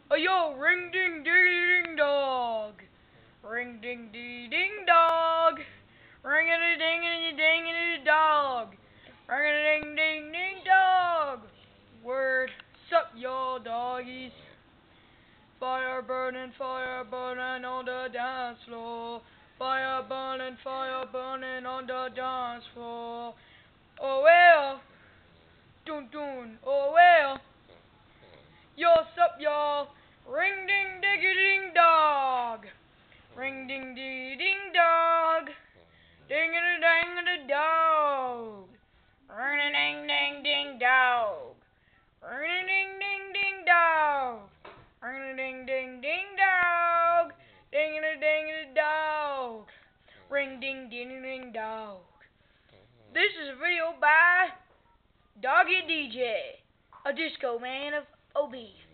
Oh yo, ring ding ding ding dog. Ring ding ding ding dog. Ring a ding a ding a dog. Ring a ding ding ding dog. Word, sup y'all doggies. Fire burning on the dance floor. Fire burning on the dance floor. Oh well, dun dun, oh well. Yo, sup y'all? Ring ding diggy ding dog. Ring ding ding ding dog. Ding a dang a dog. Ring a ding ding ding dog. Ring a ding ding ding dog. Ring a ding ding ding dog. Ding a ding a dog. Ring ding ding ding dog. This is a video by Doggy DJ, a disco man of OB.